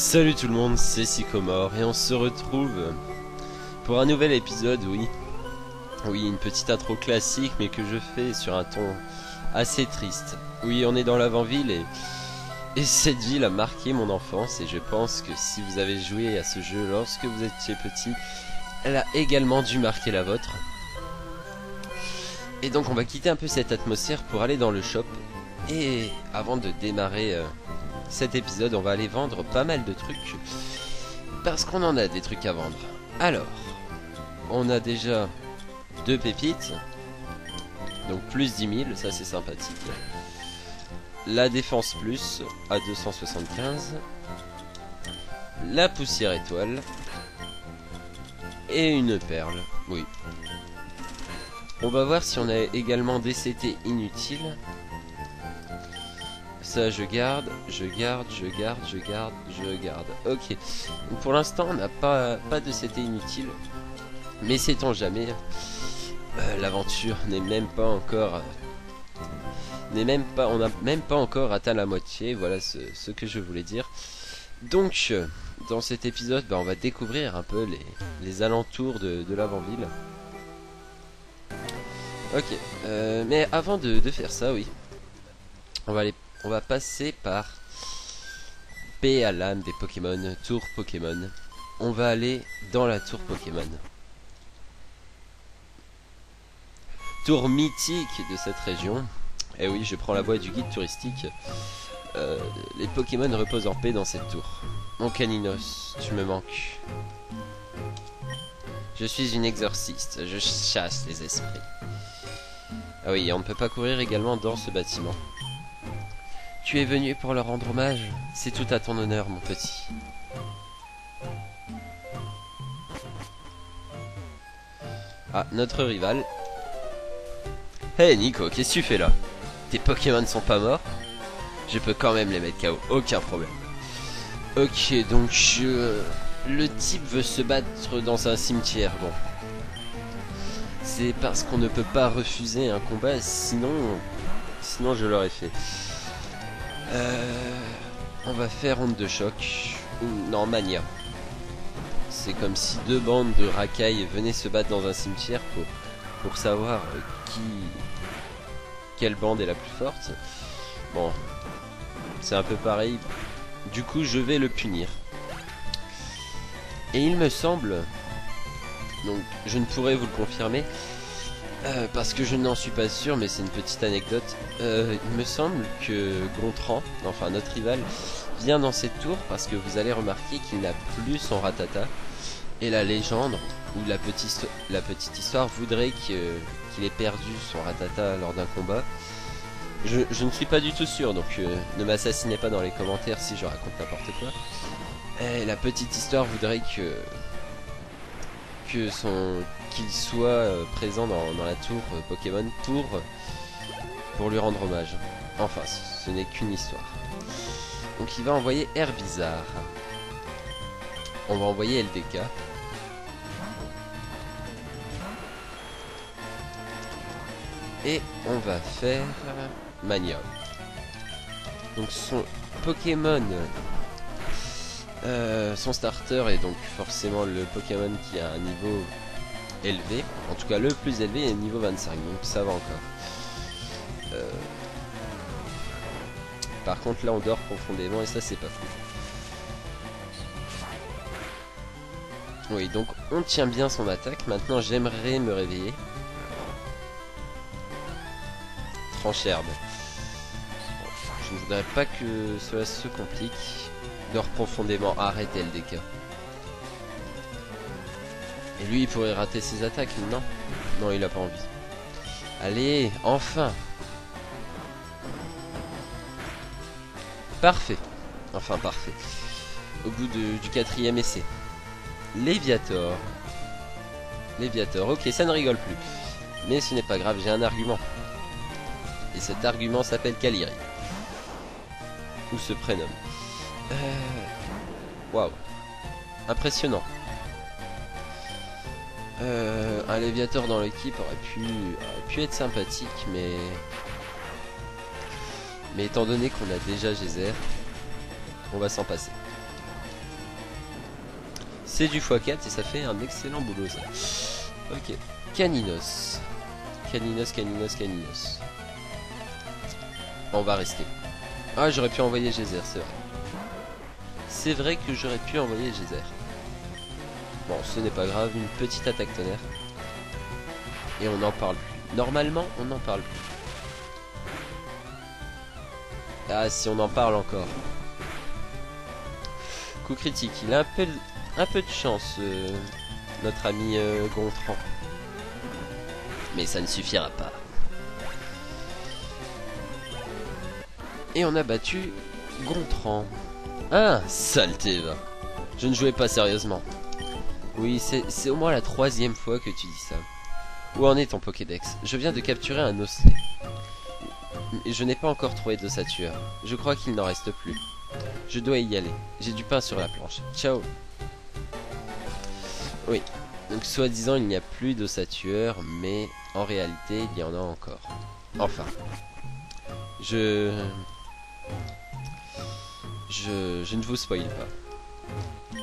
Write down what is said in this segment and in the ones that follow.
Salut tout le monde, c'est Sycomore et on se retrouve pour un nouvel épisode, oui. Oui, une petite intro classique mais que je fais sur un ton assez triste. Oui, on est dans l'avant-ville et cette ville a marqué mon enfance et je pense que si vous avez joué à ce jeu lorsque vous étiez petit, elle a également dû marquer la vôtre. Et donc on va quitter un peu cette atmosphère pour aller dans le shop. Et avant de démarrer cet épisode, on va aller vendre pas mal de trucs parce qu'on en a des trucs à vendre. Alors, on a déjà 2 pépites, donc plus 10 000, ça c'est sympathique. La défense plus à 275, la poussière étoile et une perle, oui. On va voir si on a également des CT inutiles. Ça je garde, je garde. Ok. Donc pour l'instant on n'a pas de CT inutile. Mais sait-on jamais. L'aventure n'est même pas encore. On n'a même pas encore atteint la moitié. Voilà ce que je voulais dire. Donc dans cet épisode, on va découvrir un peu les alentours de l'avant-ville. Ok. Mais avant de faire ça, oui. On va passer par paix à l'âme des Pokémon, tour Pokémon. On va aller dans la tour Pokémon. Tour mythique de cette région. Et oui, je prends la voie du guide touristique. Les Pokémon reposent en paix dans cette tour. Mon Caninos, tu me manques. Je suis une exorciste, je chasse les esprits. Ah oui, on ne peut pas courir également dans ce bâtiment. Tu es venu pour leur rendre hommage. C'est tout à ton honneur, mon petit. Ah, notre rival. Hey Nico, qu'est-ce que tu fais là? Tes Pokémon sont pas morts? Je peux quand même les mettre KO, aucun problème. Ok, donc le type veut se battre dans un cimetière. Bon. C'est parce qu'on ne peut pas refuser un combat, sinon je l'aurais fait. On va faire onde de choc. Non, mania. C'est comme si 2 bandes de racailles venaient se battre dans un cimetière pour savoir quelle bande est la plus forte. Bon, c'est un peu pareil. Du coup, je vais le punir. Et il me semble, donc je ne pourrais vous le confirmer, parce que je n'en suis pas sûr, mais c'est une petite anecdote. Il me semble que Gontran, enfin notre rival, vient dans cette tour parce que vous allez remarquer qu'il n'a plus son Rattata. Et la légende, ou la petite histoire voudrait qu'il ait perdu son Rattata lors d'un combat. Je ne suis pas du tout sûr, donc ne m'assassinez pas dans les commentaires si je raconte n'importe quoi. Et la petite histoire voudrait qu'il soit présent dans la tour Pokémon pour lui rendre hommage. Enfin, ce n'est qu'une histoire. Donc il va envoyer Herbizarre. On va envoyer LDK. Et on va faire Mania. Donc son Pokémon, son starter est donc forcément le Pokémon qui a un niveau élevé. En tout cas le plus élevé est niveau 25, donc ça va encore. Par contre là on dort profondément et ça c'est pas fou. Oui, donc on tient bien son attaque. Maintenant j'aimerais me réveiller. Tranche-herbe. Je ne voudrais pas que cela se complique. Dors profondément, arrête LDK. Et lui il pourrait rater ses attaques, non? Non, il a pas envie. Allez, enfin. Parfait. Enfin parfait. Au bout du 4e essai. Léviator. Léviator, ok, ça ne rigole plus. Mais ce n'est pas grave, j'ai un argument. Et cet argument s'appelle Calyrie. Ou se prénomme. Waouh. Impressionnant. Un Léviator dans l'équipe aurait pu être sympathique, mais étant donné qu'on a déjà Geyser, on va s'en passer. C'est du x4 et ça fait un excellent boulot ça. Ok. Caninos. Caninos, Caninos, Caninos. On va rester. Ah, j'aurais pu envoyer Geyser, c'est vrai. C'est vrai que j'aurais pu envoyer Geyser. Bon, ce n'est pas grave, une petite attaque tonnerre. Et on n'en parle plus. Normalement, on n'en parle plus. Ah, si on en parle encore. Coup critique, il a un peu de chance, notre ami Gontran. Mais ça ne suffira pas. Et on a battu Gontran. Ah, saleté va. Je ne jouais pas sérieusement. Oui, c'est au moins la 3e fois que tu dis ça. Où en est ton Pokédex? Je viens de capturer un osselet. Je n'ai pas encore trouvé d'ossature. Je crois qu'il n'en reste plus. Je dois y aller. J'ai du pain sur la planche. Ciao. Oui. Donc soi-disant il n'y a plus d'ossature, mais en réalité il y en a encore. Enfin. Je ne vous spoil pas.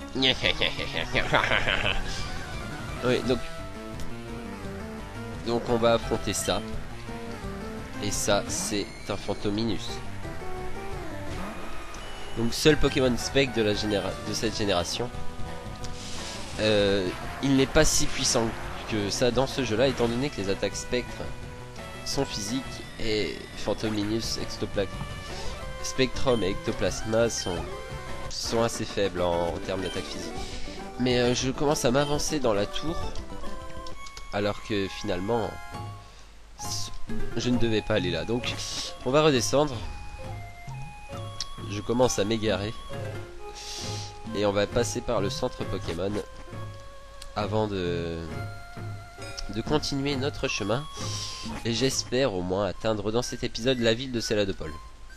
Oui, donc on va affronter ça. Et ça, c'est un Fantominus. Donc seul Pokémon Spec de cette génération. Il n'est pas si puissant que ça dans ce jeu-là, étant donné que les attaques Spectre sont physiques et Fantominus, Spectrum et Ectoplasma sont assez faibles en termes d'attaque physique. Mais je commence à m'avancer dans la tour, alors que finalement je ne devais pas aller là. Donc on va redescendre. Je commence à m'égarer. Et on va passer par le centre Pokémon avant de continuer notre chemin. Et j'espère au moins atteindre dans cet épisode la ville de Céladopol.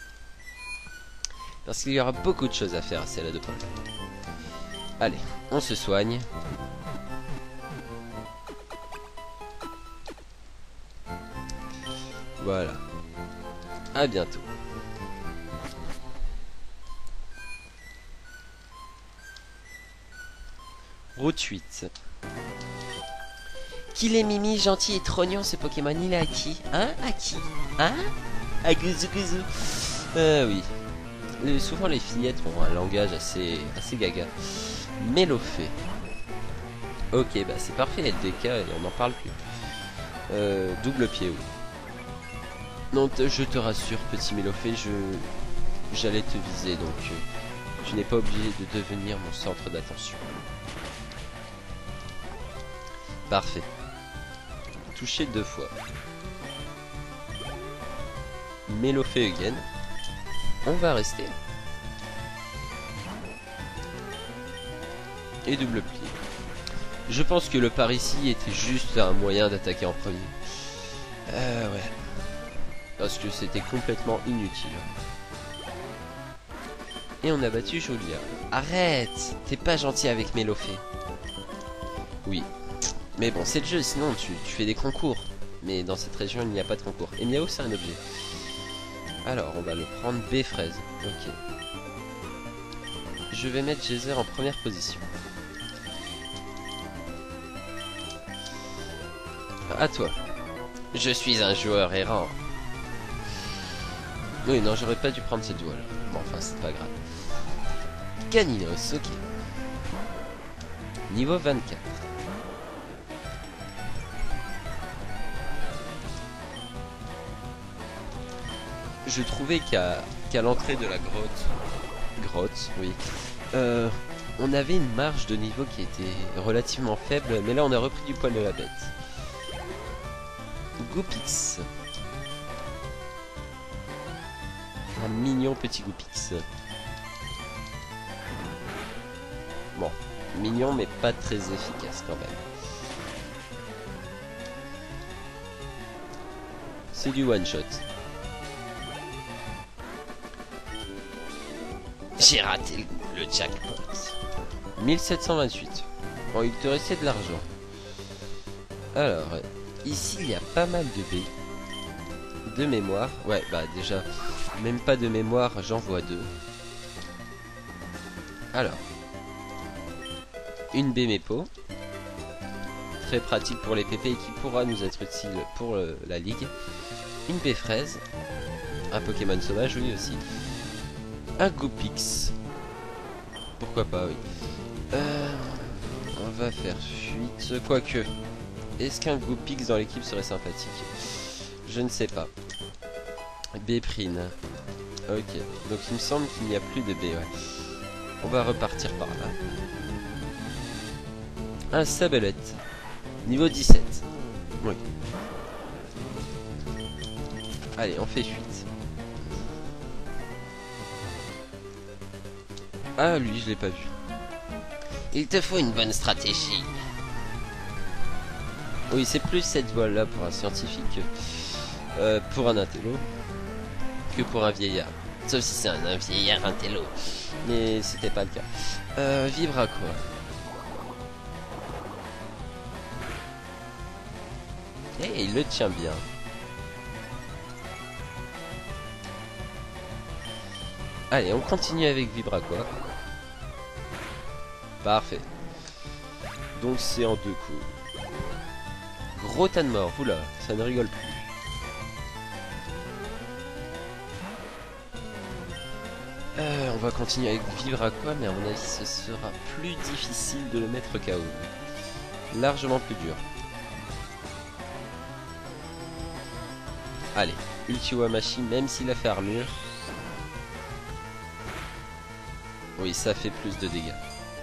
Parce qu'il y aura beaucoup de choses à faire à Céladopol. Allez, on se soigne. Voilà. À bientôt. Route 8. Qu'il est mimi, gentil et trognon ce Pokémon, il est à qui? Hein? À qui? Hein? À Guzu Guzu. Oui. Souvent les fillettes ont un langage assez gaga. Mélofée. Ok, bah c'est parfait, LDK et on n'en parle plus. Double pied, oui. Non, je te rassure, petit Mélofée, j'allais te viser, donc tu n'es pas obligé de devenir mon centre d'attention. Parfait. Touché 2 fois. Mélofée again. On va rester. Et double pied. Je pense que le par ici était juste un moyen d'attaquer en premier. Ouais. Parce que c'était complètement inutile. Et on a battu Jolia. Arrête! T'es pas gentil avec Mélofée. Oui. Mais bon, c'est le jeu, sinon tu fais des concours. Mais dans cette région, il n'y a pas de concours. Et Miao, c'est un objet. Alors, on va le prendre B-fraise. Ok. Je vais mettre Geyser en première position. À toi. Je suis un joueur errant. Oui, non, j'aurais pas dû prendre cette voie là. Bon, enfin, c'est pas grave. Caninos, ok. Niveau 24. Je trouvais qu'à l'entrée de la grotte, oui, on avait une marge de niveau qui était relativement faible, mais là on a repris du poil de la bête. Goupix. Un mignon petit Goupix. Bon, mignon mais pas très efficace quand même. C'est du one shot. J'ai raté le jackpot. 1728. Bon, il te restait de l'argent. Alors, ici il y a pas mal de baies. De mémoire. Ouais, bah déjà, même pas de mémoire, j'en vois 2. Alors. une Bémépo. Très pratique pour les PP et qui pourra nous être utile pour la ligue. Une Béfraise. Un Pokémon sauvage, oui aussi. Un Goupix. Pourquoi pas, oui. On va faire fuite. Quoique, est-ce qu'un Goupix dans l'équipe serait sympathique? Je ne sais pas. Béprine. Ok, donc il me semble qu'il n'y a plus de B, ouais. On va repartir par là. Un Sabelette. Niveau 17. Oui. Allez, on fait fuite. Ah, lui, je l'ai pas vu. Il te faut une bonne stratégie. Oui, c'est plus cette voie-là pour un scientifique pour un intello que pour un vieillard. Sauf si c'est un vieillard intello. Mais c'était pas le cas. Vibra quoi. Et il le tient bien. Allez, on continue avec Vibra quoi. Parfait. Donc c'est en 2 coups. Gros tas de mort, oula, ça ne rigole plus. On va continuer avec Vivre à quoi, mais à mon avis ce sera plus difficile de le mettre KO. Largement plus dur. Allez, Ultiwamashi, même s'il a fait armure. Oui, ça fait plus de dégâts.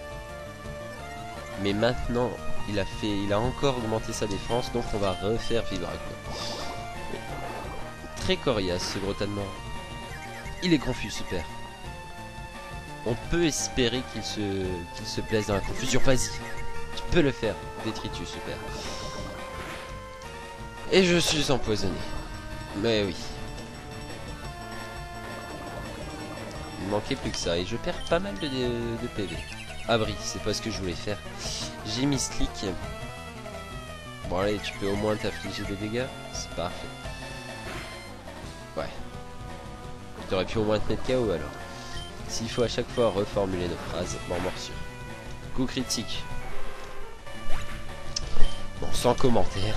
Mais maintenant, il a encore augmenté sa défense, donc on va refaire Vibra quoi. Oui. Très coriace ce gros tas de mort. Il est confus, super. On peut espérer qu'il se plaise dans la confusion. Vas-y, tu peux le faire. Détritus, super. Et je suis empoisonné. Mais oui. Il manquait plus que ça. Et je perds pas mal de PV. Abri, c'est pas ce que je voulais faire. J'ai mis Slick. Bon allez, tu peux au moins t'affliger des dégâts. C'est parfait. Ouais. T'aurais pu au moins te mettre KO alors. S'il faut à chaque fois reformuler nos phrases, mort morsure. Coup critique. Bon, sans commentaire.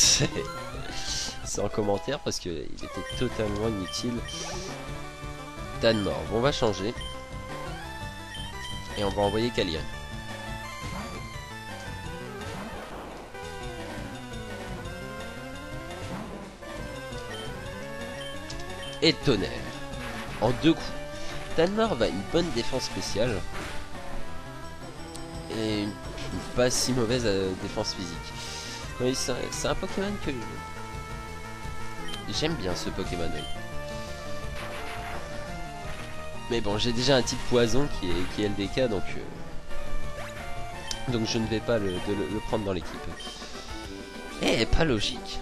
Sans commentaire parce qu'il était totalement inutile. Dan mort. Bon, on va changer. Et on va envoyer Kalian. Et tonnerre. En 2 coups. Danmar va une bonne défense spéciale. Et une pas si mauvaise défense physique. Oui, c'est un Pokémon que j'aime bien ce Pokémon. Oui. Mais bon, j'ai déjà un type poison qui est LDK, donc je ne vais pas le prendre dans l'équipe. Eh, pas logique.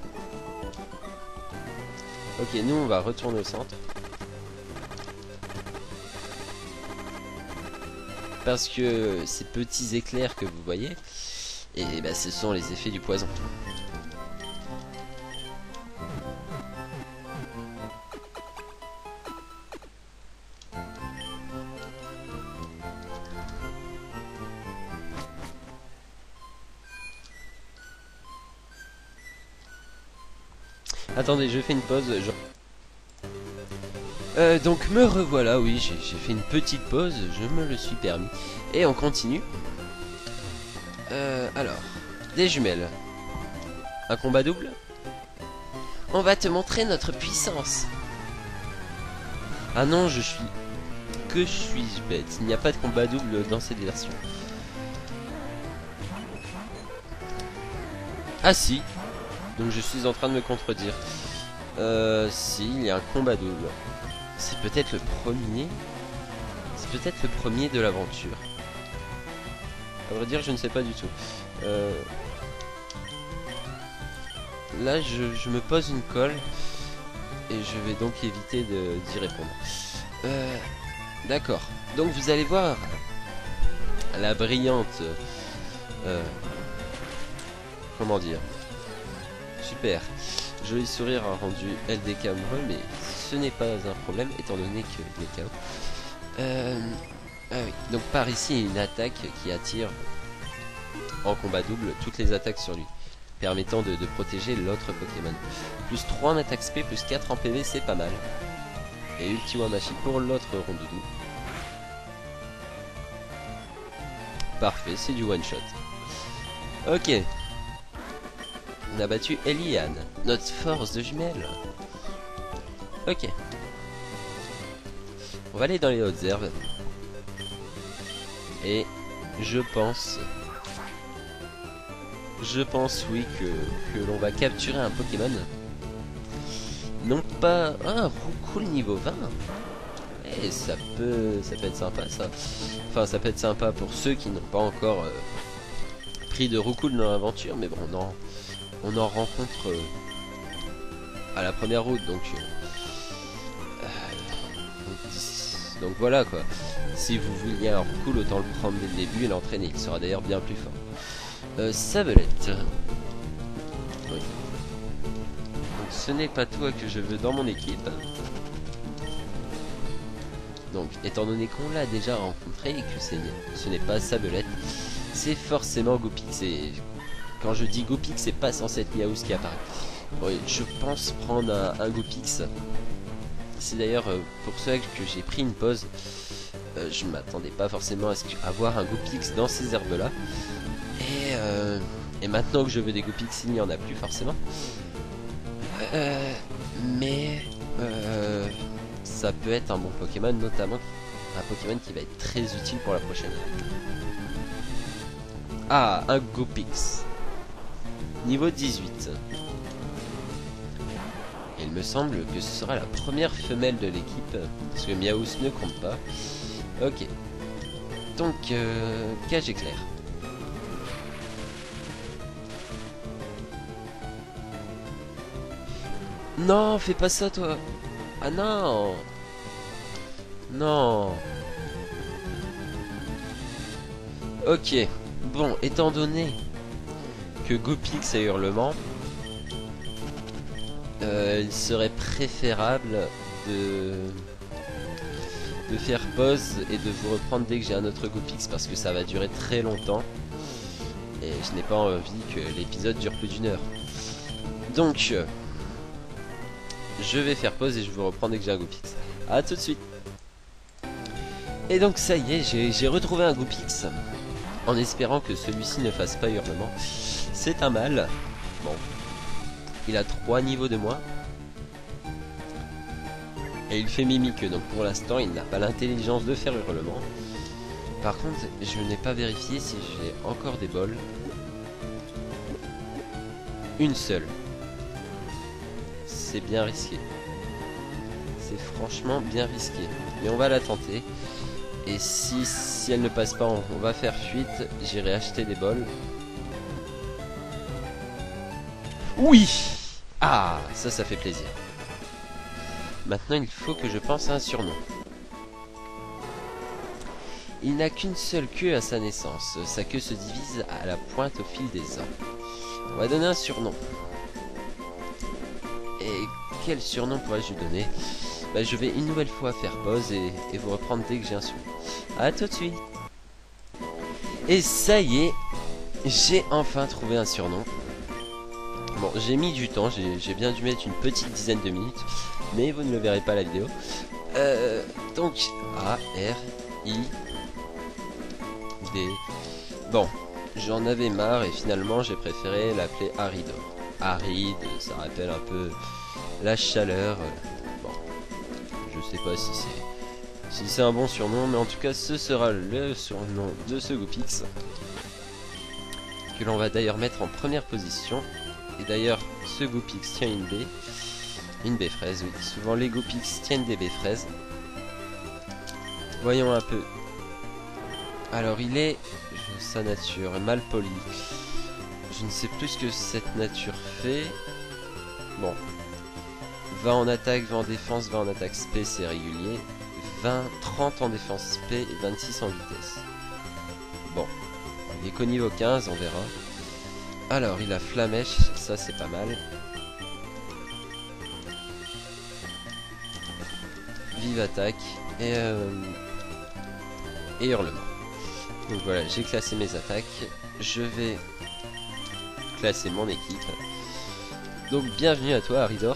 Ok, nous on va retourner au centre. Parce que ces petits éclairs que vous voyez, et bah, ce sont les effets du poison. Attendez, je fais une pause. Donc me revoilà, oui, j'ai fait une petite pause, je me le suis permis. Et on continue. Alors, des jumelles. Un combat double. On va te montrer notre puissance. Ah non, que suis-je bête. Il n'y a pas de combat double dans cette version. Ah si. Donc je suis en train de me contredire. Si, il y a un combat double. C'est peut-être le premier. C'est peut-être le premier de l'aventure. À vrai dire, je ne sais pas du tout. Là, je me pose une colle. Et je vais donc éviter d'y répondre. D'accord. Donc vous allez voir la brillante... comment dire? Super. Joli sourire a rendu LDK amoureux, mais ce n'est pas un problème étant donné que il est KO. Ah oui. Donc par ici, il y a une attaque qui attire en combat double toutes les attaques sur lui, permettant de protéger l'autre Pokémon. Plus 3 en attaque spé, plus 4 en PV, c'est pas mal. Et Ulti Wamachi pour l'autre Rondoudou. Parfait, c'est du one shot. Ok. On a battu Eliane, notre force de jumelles. Ok. On va aller dans les hautes herbes. Et je pense oui que l'on va capturer un Pokémon. Non pas un Roucoule niveau 20. Et ça peut être sympa ça. Enfin ça peut être sympa pour ceux qui n'ont pas encore pris de Roucoule dans l'aventure. Mais bon on en rencontre à la première route donc voilà quoi. Si vous vouliez un Roucoule, autant le prendre dès le début et l'entraîner. Il sera d'ailleurs bien plus fort. Sabelette. Oui. Donc ce n'est pas toi que je veux dans mon équipe. Donc étant donné qu'on l'a déjà rencontré et que ce n'est pas Sabelette, c'est forcément Gopix. Et quand je dis Gopix, c'est pas censé être Miaouz qui apparaît. Oui, je pense prendre un Gopix. C'est d'ailleurs pour cela que j'ai pris une pause. Je ne m'attendais pas forcément à voir un Gopix dans ces herbes là. Et maintenant que je veux des Gopix, il n'y en a plus forcément. Mais ça peut être un bon Pokémon, notamment un Pokémon qui va être très utile pour la prochaine. Ah, un Gopix. Niveau 18. Et il me semble que ce sera la première femelle de l'équipe, parce que Miaouz ne compte pas. Ok. Donc, cage éclair. Non, fais pas ça toi. Ah non. Non. Ok. Bon, étant donné que Gopix a hurlement, il serait préférable de faire pause et de vous reprendre dès que j'ai un autre Gopix, parce que ça va durer très longtemps. Et je n'ai pas envie que l'épisode dure plus d'1 heure. Donc... je vais faire pause et je vous reprends dès que j'ai un Gopix. A tout de suite. Et donc ça y est, j'ai retrouvé un Gopix. En espérant que celui-ci ne fasse pas hurlement. C'est un mâle. Bon. Il a 3 niveaux de moins. Et il fait mimique, donc pour l'instant il n'a pas l'intelligence de faire hurlement. Par contre, je n'ai pas vérifié si j'ai encore des bols. Une seule. C'est bien risqué. C'est franchement bien risqué. Mais on va la tenter. Et si elle ne passe pas, on va faire fuite. J'irai acheter des bols. Oui! Ah, ça fait plaisir. Maintenant, il faut que je pense à un surnom. Il n'a qu'une seule queue à sa naissance. Sa queue se divise à la pointe au fil des ans. On va donner un surnom. Et quel surnom pourrais-je lui donner? Bah, je vais une nouvelle fois faire pause et vous reprendre dès que j'ai un surnom. A tout de suite. Et ça y est, j'ai enfin trouvé un surnom. Bon, j'ai mis du temps, j'ai bien dû mettre une petite dizaine de minutes, mais vous ne le verrez pas à la vidéo. Donc, A-R-I-D. Bon, j'en avais marre et finalement j'ai préféré l'appeler Aridor. Aride, ça rappelle un peu la chaleur. Bon, je sais pas si c'est un bon surnom, mais en tout cas ce sera le surnom de ce Gopix, que l'on va d'ailleurs mettre en première position. Et d'ailleurs ce Gopix tient une baie fraise, oui. Souvent les Gopix tiennent des baies fraises. Voyons un peu. Alors il est, sa nature, mal poli. Je ne sais plus ce que cette nature fait. Bon. 20 en attaque, 20 en défense, 20 en attaque spé, c'est régulier. 30 en défense spé et 26 en vitesse. Bon. Il est qu'au niveau 15, on verra. Alors, il a Flamèche, ça c'est pas mal. Vive attaque et hurlement. Donc voilà, j'ai classé mes attaques. Je vais classer mon équipe. Donc bienvenue à toi Aridor.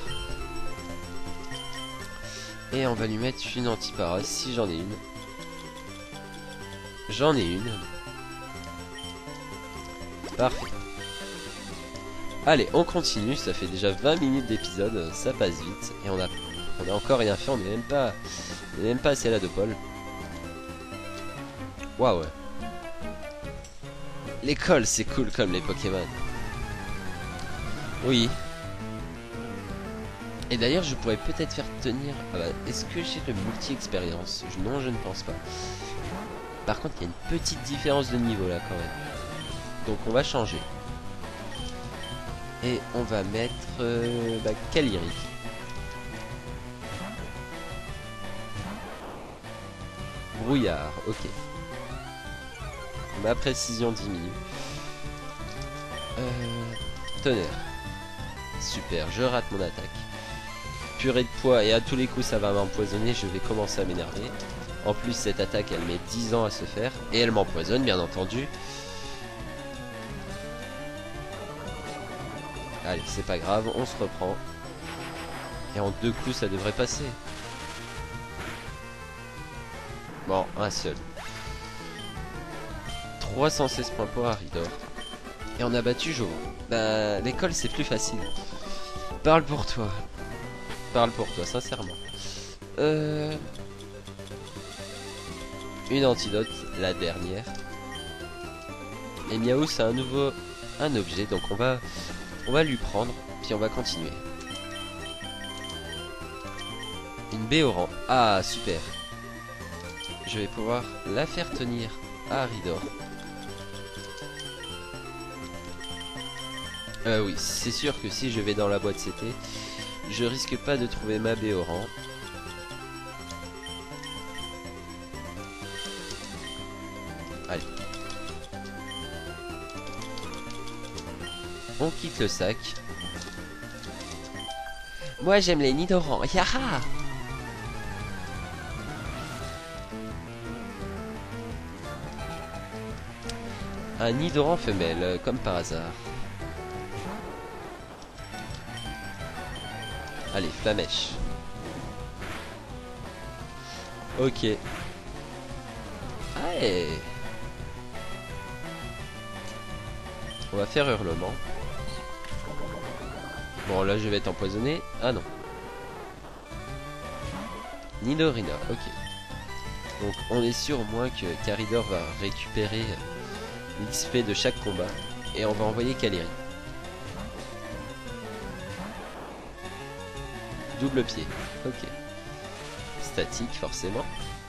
Et on va lui mettre une antiparose si j'en ai une. J'en ai une. Parfait. Allez, on continue, ça fait déjà 20 minutes d'épisode, ça passe vite. Et on a encore rien fait, on n'est même pas assez là de Paul. Waouh ouais. L'école c'est cool comme les Pokémon. Oui. Et d'ailleurs je pourrais peut-être faire tenir... Ah bah, est-ce que j'ai le multi-expérience? Non, je ne pense pas. Par contre il y a une petite différence de niveau là quand même. Donc on va changer. Et on va mettre Calyrex. Brouillard, ok. Ma précision diminue. Tonnerre. Super, je rate mon attaque. Purée de poids et à tous les coups ça va m'empoisonner, je vais commencer à m'énerver. En plus cette attaque elle met 10 ans à se faire. Et elle m'empoisonne bien entendu. Allez, c'est pas grave, on se reprend. Et en 2 coups, ça devrait passer. Bon, un seul. 316 points pour Aridor. Et on a battu Joe. Bah, l'école, c'est plus facile. Parle pour toi. Parle pour toi, sincèrement. Une antidote, la dernière. Et Miaou, c'est un objet, donc on va lui prendre, puis on va continuer. Une Béoran. Ah, super. Je vais pouvoir la faire tenir à Aridor. Oui, c'est sûr que si je vais dans la boîte CT, je risque pas de trouver ma Béoran. Allez. On quitte le sac. Moi j'aime les Nidoran. Yaha! Un Nidoran femelle, comme par hasard. Allez, Flamèche. Ok. Allez. On va faire hurlement. Bon, là je vais être empoisonné. Ah non. Nidorina, ok. Donc on est sûr au moins que Caridor va récupérer l'XP de chaque combat. Et on va envoyer Calyrex. Double pied, ok. Statique forcément.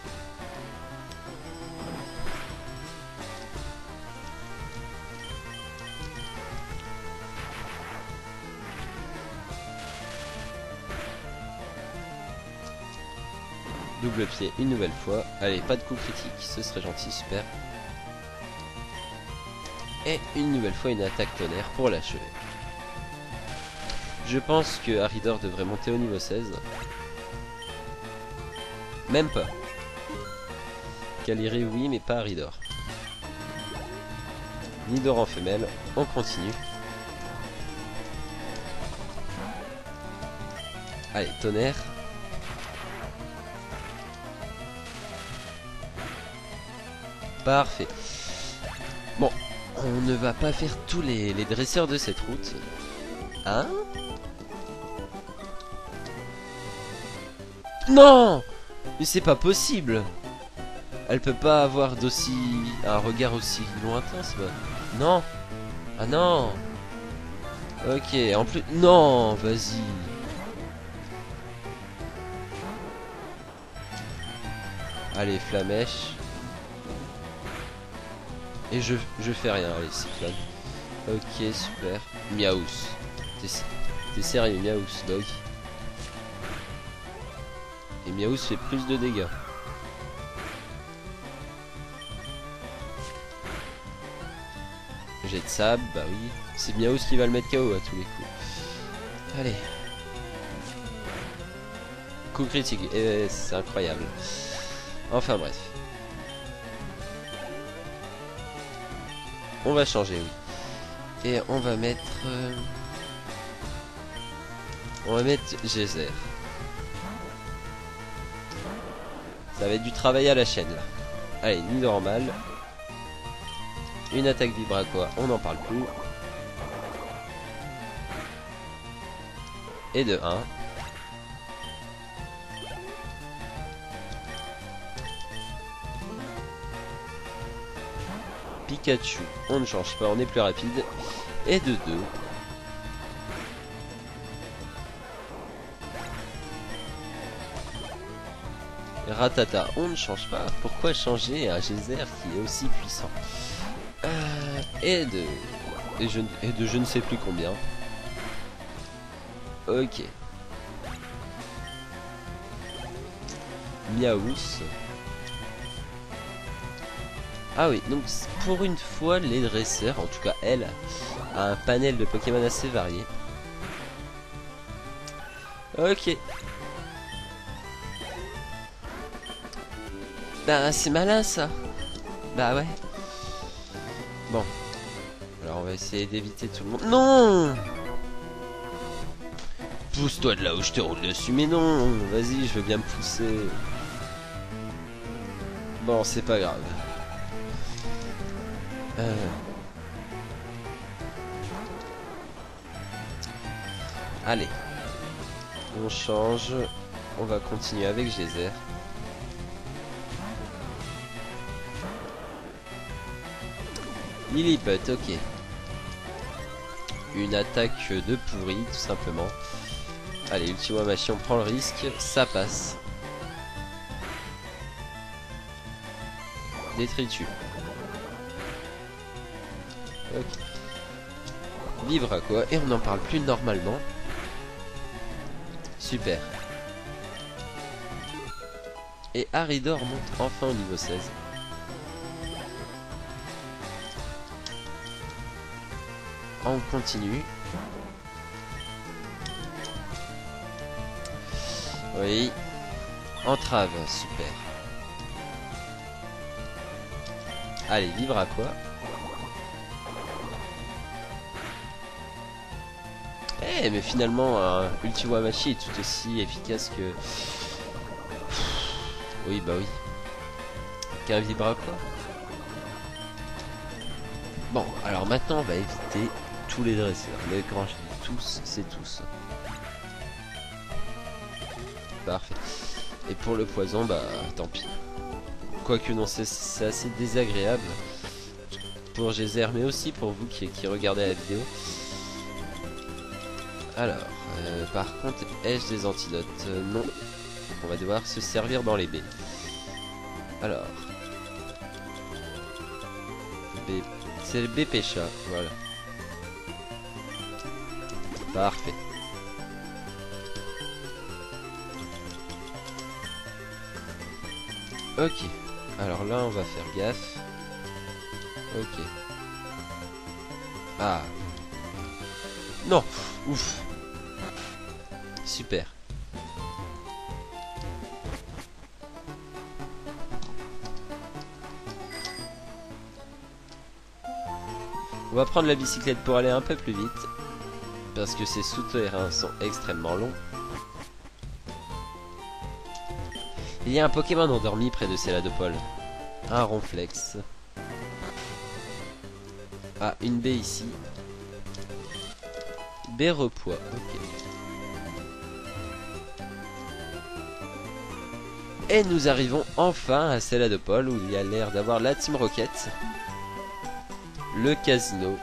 Double pied une nouvelle fois. Allez, pas de coup critique, ce serait gentil, super. Et une nouvelle fois une attaque tonnerre pour l'achever. Je pense que Aridor devrait monter au niveau 16. Même pas. Calyrex oui, mais pas Aridor. Nidoran femelle, on continue. Allez, tonnerre. Parfait. Bon, on ne va pas faire tous les dresseurs de cette route. Hein? Non! Mais c'est pas possible! Elle peut pas avoir un regard aussi lointain, c'est pas... Non! Ah non! Ok, en plus... Non! Vas-y! Allez, Flamèche. Et je fais rien, allez, Cyclone. Ok, super. Miaous. T'es sérieux, Miaous, dog. Et Miaous fait plus de dégâts. Jet de sable, bah oui. C'est Miaous qui va le mettre KO à tous les coups. Allez. Coup critique, et c'est incroyable. Enfin bref. On va changer, oui. Et on va mettre... Geyser. Ça va être du travail à la chaîne, là. Allez, ni normal. Une attaque vibratoire, on n'en parle plus. Et de 1. Pikachu, on ne change pas, on est plus rapide. Et de 2. Ratata, on ne change pas. Pourquoi changer un geyser qui est aussi puissant? Et de je ne sais plus combien. Ok. Miaous. Ah oui, donc pour une fois, les dresseurs, en tout cas elle, a un panel de Pokémon assez varié. Ok. Bah c'est malin ça. Bah ouais. Bon. Alors on va essayer d'éviter tout le monde. Non! Pousse-toi de là où je te roule dessus. Mais non, vas-y, je veux bien me pousser. Bon, c'est pas grave. Allez. On change. On va continuer avec Geyser. Lilliput, ok. Une attaque de pourri, tout simplement. Allez, Ultima Machi, on prend le risque. Ça passe. Détritus. Ok. Vivre à quoi? Et on n'en parle plus normalement. Super. Et Aridor monte enfin au niveau 16. On continue. Oui. Entrave, super. Allez, vivre à quoi? Eh, mais finalement, un Ultima Machi est tout aussi efficace que... Oui, bah oui. Qu'un vibra à quoi? Bon, alors maintenant, on va éviter tous les dresseurs. Mais quand je dis tous, c'est tous. Parfait. Et pour le poison, bah tant pis. Quoique non, c'est assez désagréable pour Geyser, mais aussi pour vous qui regardez la vidéo. Alors, par contre, ai-je des antidotes? Non. On va devoir se servir dans les baies. Alors. C'est le Bépécha, voilà. Parfait. Ok. Alors là, on va faire gaffe. Ok. Ah. Non. Ouf. Super. On va prendre la bicyclette pour aller un peu plus vite. Parce que ces souterrains sont extrêmement longs. Il y a un Pokémon endormi près de Céladopole. Un Ronflex. Ah, une baie ici. Baie repoids, ok. Et nous arrivons enfin à Céladopole où il y a l'air d'avoir la Team Rocket. Le casino.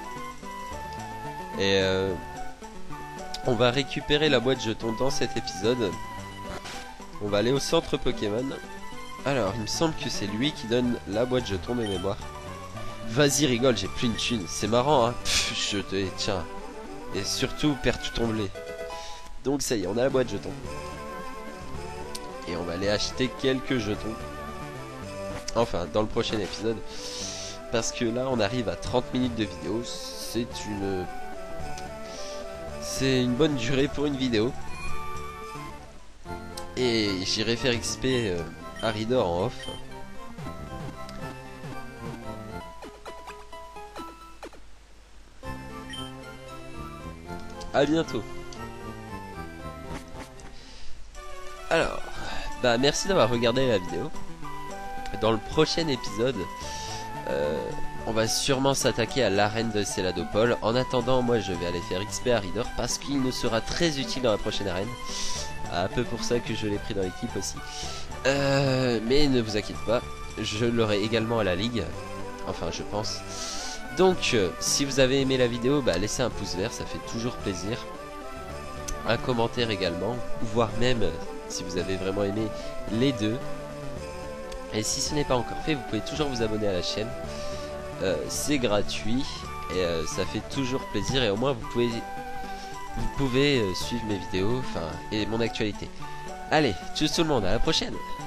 Et on va récupérer la boîte jetons dans cet épisode. On va aller au centre Pokémon. Alors, il me semble que c'est lui qui donne la boîte jetons de mémoire. Vas-y, rigole, j'ai plus une thune. C'est marrant, hein. Pff, je te... Tiens. Et surtout, perds tout ton blé. Donc ça y est, on a la boîte jetons. Et on va aller acheter quelques jetons. Enfin, dans le prochain épisode. Parce que là, on arrive à 30 minutes de vidéo. C'est une bonne durée pour une vidéo. Et j'irai faire XP Aridor en off. à bientôt. Alors, bah merci d'avoir regardé la vidéo. Dans le prochain épisode, on va sûrement s'attaquer à l'arène de Céladopol. En attendant, moi je vais aller faire XP à Ridor parce qu'il nous sera très utile dans la prochaine arène. Un peu pour ça que je l'ai pris dans l'équipe aussi. Mais ne vous inquiétez pas, je l'aurai également à la ligue. Enfin, je pense. Donc, si vous avez aimé la vidéo, bah, laissez un pouce vert, ça fait toujours plaisir. Un commentaire également, voire même, si vous avez vraiment aimé, les deux. Et si ce n'est pas encore fait, vous pouvez toujours vous abonner à la chaîne. C'est gratuit et ça fait toujours plaisir. Et au moins, vous pouvez suivre mes vidéos et mon actualité. Allez, tchuss tout le monde, à la prochaine!